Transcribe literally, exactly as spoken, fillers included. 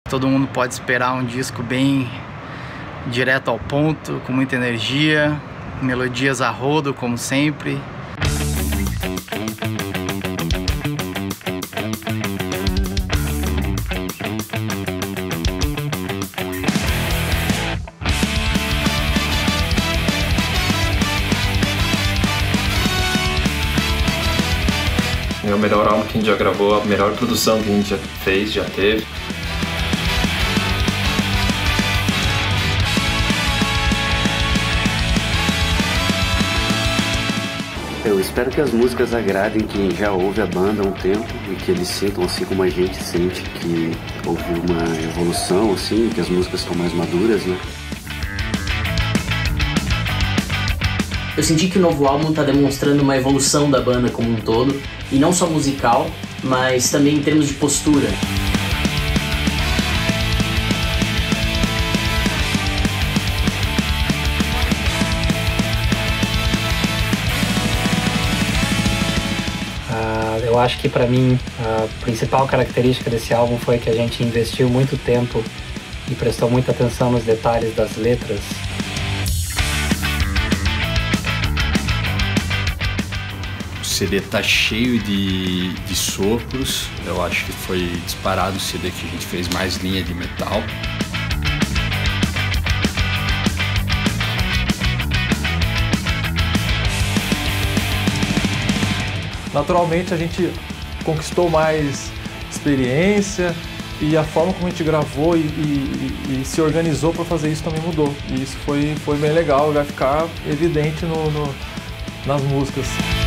Todo mundo pode esperar um disco bem direto ao ponto, com muita energia, melodias a rodo, como sempre. É o melhor álbum que a gente já gravou, a melhor produção que a gente já fez, já teve. Eu espero que as músicas agradem quem já ouve a banda há um tempo e que eles sintam, assim como a gente sente, que houve uma evolução, assim, que as músicas estão mais maduras, né? Eu senti que o novo álbum está demonstrando uma evolução da banda como um todo, e não só musical, mas também em termos de postura. Uh, eu acho que para mim a principal característica desse álbum foi que a gente investiu muito tempo e prestou muita atenção nos detalhes das letras. O C D tá cheio de, de sopros. Eu acho que foi disparado o C D que a gente fez mais linha de metal. Naturalmente a gente conquistou mais experiência e a forma como a gente gravou e, e, e se organizou para fazer isso também mudou. E isso foi, foi bem legal, vai ficar evidente no, no, nas músicas.